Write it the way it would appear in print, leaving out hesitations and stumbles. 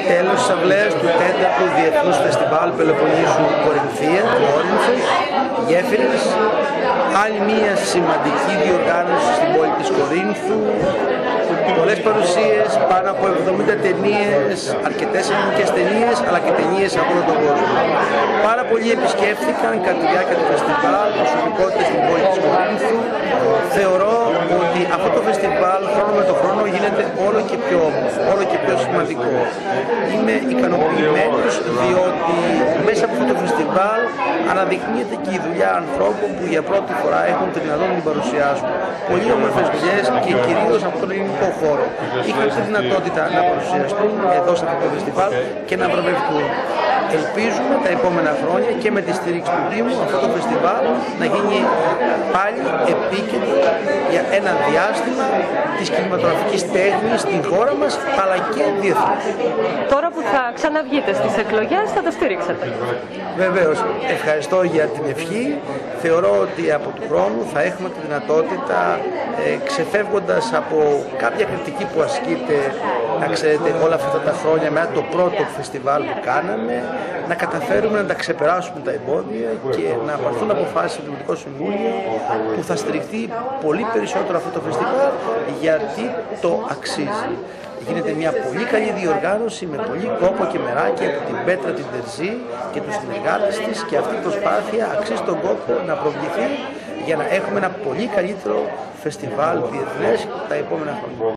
Τέλος της αυλαίας του 4ου Διεθνούς Φεστιβάλ Πελοποννήσου Κορινθία, Κόρινθος, Γέφυρες. Άλλη μία σημαντική διοργάνωση στην πόλη της Κορίνθου. Πολλές παρουσίες, πάνω από 70 ταινίες, αρκετές ελληνικές ταινίες, αλλά και ταινίες από όλο τον κόσμο. Πάρα πολλοί επισκέφθηκαν κατά τη διάρκεια του φεστιβάλ προσωπικότητες στην πόλη της Κορίνθου. Θεωρώ ότι αυτό το φεστιβάλ χρόνο με το χρόνο γίνεται όλο και πιο όμορφο, όλο και πιο σημαντικό. Είμαι ικανοποιημένος διότι μέσα από αυτό το φεστιβάλ αναδεικνύεται και η δουλειά ανθρώπων που για πρώτη φορά έχουν τη δυνατότητα να την παρουσιάσουν. Πολύ όμορφες δουλειές και κυρίως από τον ελληνικό χώρο. Είχαν τη δυνατότητα να παρουσιαστούν εδώ σε αυτό το φεστιβάλ και να βραβευτούν. Ελπίζουμε τα επόμενα χρόνια και με τη στήριξη του Δήμου αυτό το φεστιβάλ να γίνει πάλι επίκεντρο για ένα διάστημα της κινηματογραφικής τέχνης στην χώρα μας αλλά και διεθνώς. Τώρα που θα ξαναβγείτε στις εκλογές θα το στηρίξετε? Βεβαίως, ευχαριστώ για την ευχή. Θεωρώ ότι από του χρόνου θα έχουμε τη δυνατότητα, ξεφεύγοντας από κάποια κριτική που ασκείται, να ξέρετε, όλα αυτά τα χρόνια μετά το πρώτο φεστιβάλ που κάναμε, να καταφέρουμε να τα ξεπεράσουμε τα εμπόδια και να πάρθουν αποφάσεις στο Δημοτικό Συμβούλιο που θα στηριχθεί πολύ περισσότερο αυτό το φεστιβάλ γιατί το αξίζει. Γίνεται μια πολύ καλή διοργάνωση με πολύ κόπο και μεράκι από την Πέτρα την Τερζή και τους συνεργάτες της και αυτή η προσπάθεια αξίζει τον κόπο να προβληθεί για να έχουμε ένα πολύ καλύτερο φεστιβάλ διεθνές τα επόμενα χρόνια.